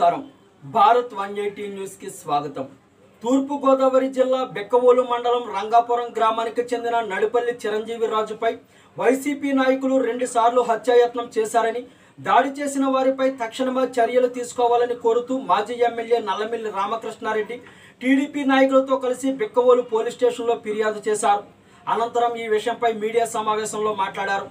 నమస్కారం. భారత్ 180 న్యూస్ కి స్వాగతం. తూర్పు గోదావరి జిల్లా బెక్కవోలు మండలం రంగాపురం గ్రామానికి చెందిన నడిపల్లి చిరంజీవి రాజుపై వైసీపీ నాయకులు 2 సార్లు హత్యాయత్నం చేశారని, దాడి చేసిన వారిపై తక్షణమే చర్యలు తీసుకోవాలని కోరుతూ మాజీ ఎమ్మెల్యే నల్లమిల్లి రామకృష్ణారెడ్డి టీడీపీ నాయకులతో కలిసి బెక్కవోలు పోలీస్ స్టేషన్లో ఫిర్యాదు చేశారు. అనంతరం ఈ విషయంపై మీడియా సమావేశంలో మాట్లాడారు.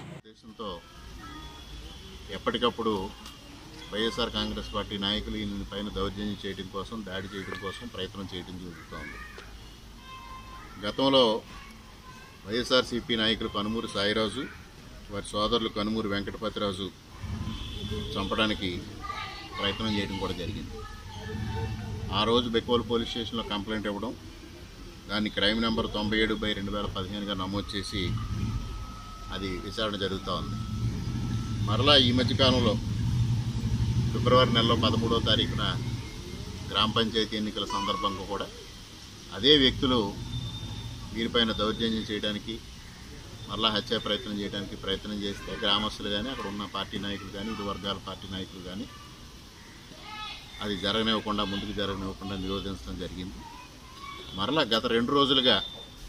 ఎప్పటికప్పుడు వైఎస్ఆర్ కాంగ్రెస్ పార్టీ నాయకులు ఈయన పైన దౌర్జన్యం చేయడం కోసం, దాడి చేయడం కోసం ప్రయత్నం చేయడం జరుగుతోంది. గతంలో వైఎస్ఆర్సీపీ నాయకులు కనుమూరు సాయిరాజు, వారి సోదరులు కనుమూరు వెంకటపతిరాజు చంపడానికి ప్రయత్నం చేయడం కూడా జరిగింది. ఆ రోజు బెక్కవోలు పోలీస్ స్టేషన్లో కంప్లైంట్ ఇవ్వడం, దాన్ని క్రైమ్ నెంబర్ 97/2015గా నమోదు చేసి అది విచారణ జరుగుతూ ఉంది. మరలా ఈ మధ్యకాలంలో ఫిబ్రవరి నెలలో 13వ తారీఖున గ్రామ పంచాయతీ ఎన్నికల సందర్భంగా కూడా అదే వ్యక్తులు వీరిపైన దౌర్జన్యం చేయడానికి, మరలా హత్యా ప్రయత్నం చేయడానికి ప్రయత్నం చేస్తే గ్రామస్తులు కానీ, అక్కడ ఉన్న పార్టీ నాయకులు కానీ, ఇరు వర్గాల పార్టీ నాయకులు కానీ అది జరగనివ్వకుండా, ముందుకు జరగనివ్వకుండా నిరోధించడం జరిగింది. మరలా గత 2 రోజులుగా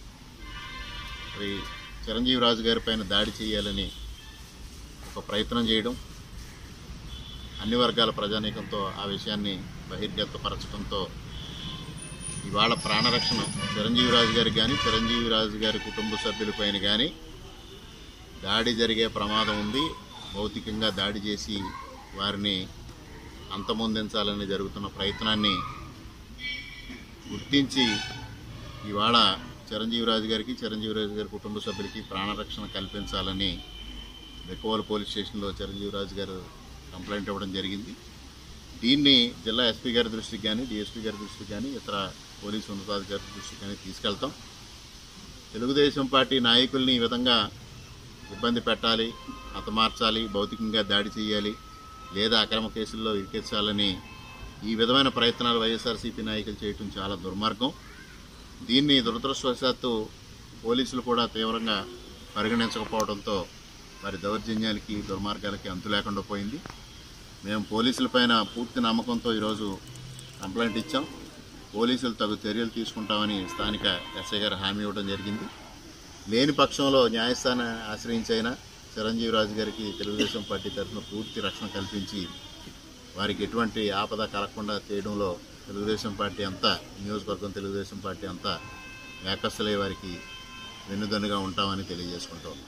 చిరంజీవి రాజు గారి పైన దాడి చేయాలని ఒక ప్రయత్నం చేయడం, అన్ని వర్గాల ప్రజానీకంతో ఆ విషయాన్ని బహిర్గతపరచడంతో ఇవాళ ప్రాణరక్షణ చిరంజీవి రాజు గారికి కానీ, చిరంజీవి రాజు గారి కుటుంబ సభ్యులపైన కానీ దాడి జరిగే ప్రమాదం ఉంది. భౌతికంగా దాడి చేసి వారిని అంతమొందించాలని జరుగుతున్న ప్రయత్నాన్ని గుర్తించి ఇవాళ చిరంజీవి రాజు గారికి, చిరంజీవి రాజు గారి కుటుంబ సభ్యులకి ప్రాణరక్షణ కల్పించాలని బెక్కవోలు పోలీస్ స్టేషన్లో చిరంజీవి రాజు గారు కంప్లైంట్ ఇవ్వడం జరిగింది. దీన్ని జిల్లా ఎస్పీ గారి దృష్టికి కానీ, డిఎస్పీ గారి దృష్టికి కానీ, ఇతర పోలీసు ఉన్నతాధికారుల దృష్టికి కానీ తీసుకెళ్తాం. తెలుగుదేశం పార్టీ నాయకుల్ని ఈ విధంగా ఇబ్బంది పెట్టాలి, హతమార్చాలి, భౌతికంగా దాడి చేయాలి, లేదా అక్రమ కేసుల్లో ఇరికించాలని ఈ విధమైన ప్రయత్నాలు వైఎస్ఆర్సీపీ నాయకులు చేయటం చాలా దుర్మార్గం. దీన్ని దురదృష్టవశాత్తు పోలీసులు కూడా తీవ్రంగా పరిగణించకపోవడంతో వారి దౌర్జన్యాలకి, దుర్మార్గాలకి అంతు లేకుండా పోయింది. మేము పోలీసులపైన పూర్తి నమ్మకంతో ఈరోజు కంప్లైంట్ ఇచ్చాం. పోలీసులు తగు చర్యలు తీసుకుంటామని స్థానిక ఎస్ఐ గారు హామీ ఇవ్వడం జరిగింది. లేని పక్షంలో న్యాయస్థానం ఆశ్రయించైనా చిరంజీవి రాజు గారికి తెలుగుదేశం పార్టీ తరఫున పూర్తి రక్షణ కల్పించి వారికి ఎటువంటి ఆపద కలగకుండా చేయడంలో తెలుగుదేశం పార్టీ అంతా, నియోజకవర్గం తెలుగుదేశం పార్టీ అంతా ఏకస్థలై వారికి వెన్నుదన్నుగా ఉంటామని తెలియజేసుకుంటాం.